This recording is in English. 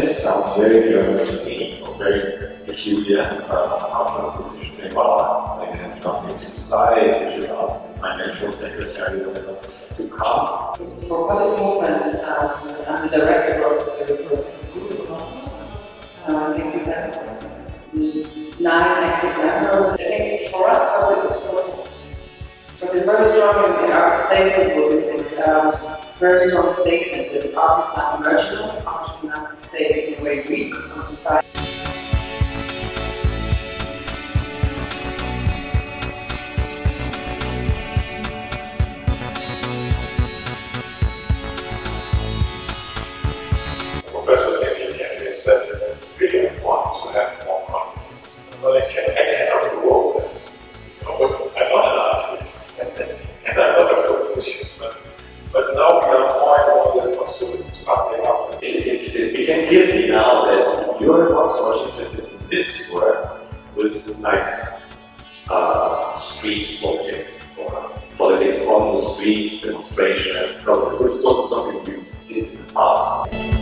this sounds very German to me, or very peculiar. Cultural politicians say, well, they have nothing to decide, you should ask the financial secretary to come. For public movement, I'm the director of the Resort Group. I think we have 9 active members. I think for us, what is very strong in our statement book is this very strong statement that the art is not marginal, art should not stay in a way weak on the side. Professors came said that really want to have more confidence. But I cannot grow that. I'm not an artist and I'm not a politician. But now we are more and more there's also something after. It became clear to me now that you're not so much interested in this work with like street politics or politics on the streets, demonstrations, protests, which is also something you did in the past.